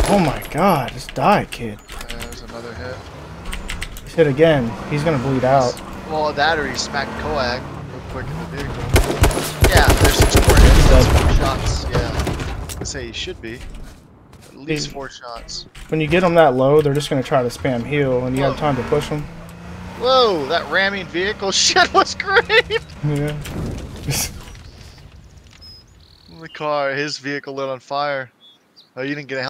Oh my god, just die, kid. There's another hit. He's hit again. He's gonna bleed out. Well, that or he smacked Coag real quick in the vehicle. Yeah, there's 6 more hits. That's 4 shots. Yeah. I say he should be. At least 4 shots. When you get them that low, they're just gonna try to spam heal, and you have time to push them. Whoa, that ramming vehicle shit was great! Yeah. The car, his vehicle lit on fire. Oh, you didn't get a